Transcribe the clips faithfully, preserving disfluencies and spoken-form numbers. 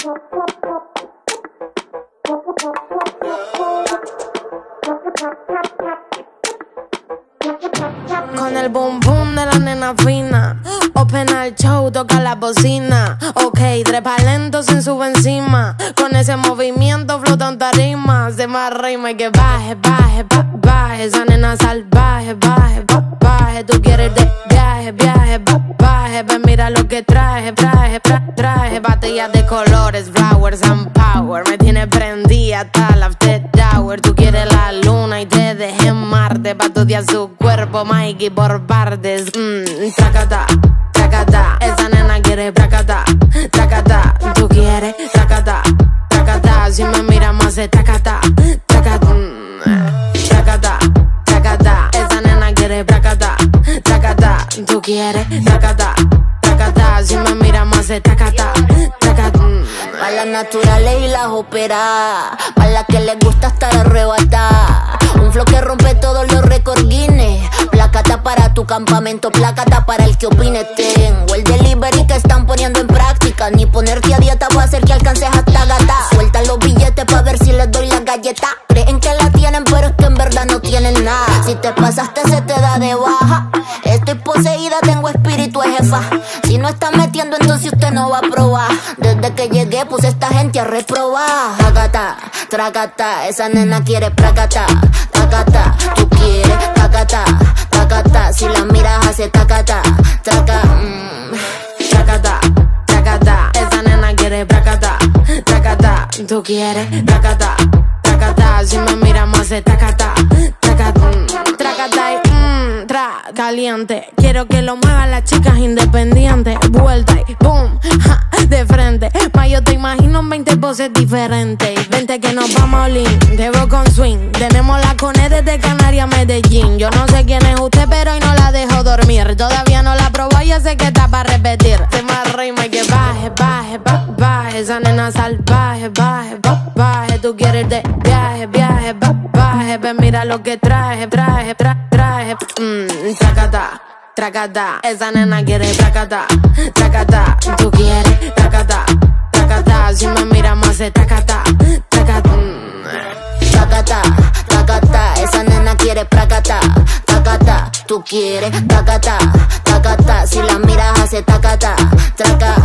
Con el boom boom de la nena fina, open al show, toca la bocina. Ok, trepa lento sin sube encima. Con ese movimiento flota en tarima. Se me arrima y que baje, baje, ba, baje. Esa nena salvaje, baje, ba, baje. Tú quieres de viaje, viaje, ba, baje. Ven, mira lo que traje, traje, traje, traje. Baterías de colores, flowers and power. Me tiene prendida hasta la after hour. Tú quieres la luna y te dejé en Marte pa' estudiar su cuerpo, Mikey, por partes. Mmm, tracata, tracata. Esa nena quiere tracata, tracata. Tú quieres tracata, tracata. Si me mira más se tracata, tracata, mm, tracata, tracata. Esa nena quiere tracata, tracata. Tú quieres tracata, tracata. Si me mira más se tracata, tracata. Pa' las naturales y las operadas, pa' las que les gusta estar arrebatada. Un flow que rompe todos los récords Guinness. Placata para tu campamento, placata para el que opine. Tengo el delivery que están poniendo en práctica. Ni ponerte a dieta va a hacer que alcances hasta gata. Suelta los billetes pa' ver si les doy la galleta. Creen que la tienen pero es que en verdad no tienen nada. Si te pasaste se te da de baja. Estoy poseída, tengo espíritu de jefa. Si no está metiendo entonces usted no va a probar. Desde que llegué puse a esta gente a reprobar. Tracata, tracata, esa nena quiere placata. Tacata, tú quieres tacata, tacata. Si la miras hace tacata, traca, mmm. Tracata, tracata. Esa nena quiere placata, tracata. Tú quieres tracata, tracata. Si me mira más se tracata, tracata, mm, tracata y mmm, tra, caliente. Quiero que lo muevan las chicas independientes. Vuelta y boom, ja, de frente. Ma, yo te imagino en veinte poses diferentes. Vente que nos vamos a Olin, te veo con swing. Tenemos la cone desde Canarias a Medellín. Yo no sé quién es usted, pero hoy no la dejo dormir. Todavía no la probó, yo sé que está para repetir. Se me arrima y que baje, baje, ba, baje. Esa nena salvaje, baje, ba, baje. Tú quieres de viaje, viaje, ba, baje. Ven, mira lo que traje, traje, tra, traje. Mmm, tracata, tracata. Esa nena quiere tracata, tracata. Tú quieres tracata, tracata. Si me mira más se tracata, tracata, mm. Tacata, tacata, esa nena quiere placata, tacata. Tú quieres tacata, tacata. Si la miras hace tacata, traca,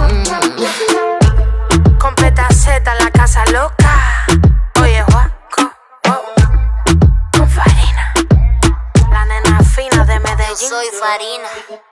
mm. Completa Z, la casa loca. Oye, Juaco, oh. Con Farina, la nena fina de Medellín. Yo soy Farina.